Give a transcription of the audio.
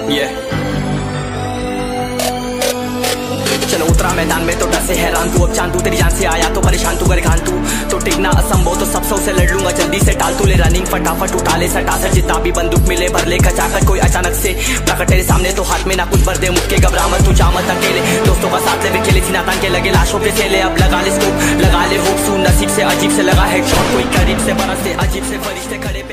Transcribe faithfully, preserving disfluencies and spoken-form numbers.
ये चलो उतरा मैदान में तो डर से हैरान तू, अब चांद तू तेरी जान से आया तो परेशान तू, कर खान तू तो टिकना असंभव तो सब सौ से लड़ लूंगा, जल्दी से टाल तू ले रनिंग फटाफट उठा ले सटा सर, जितना भी बंदूक मिले भर ले खचाकर, कोई अचानक से प्रकट तेरे सामने तो हाथ में ना कुछ भर दे, मुक्के घबरा मत तू जा मत अकेले, दोस्तों का साथ ले वे खेले सीना तान के लगे लाशों के सेले, अब लगा ले स्कोप लगा ले होप, नसीब से अजीब से लगा हेडशॉट, कोई करीब से बरस से अजीब से फरिश्ते खड़े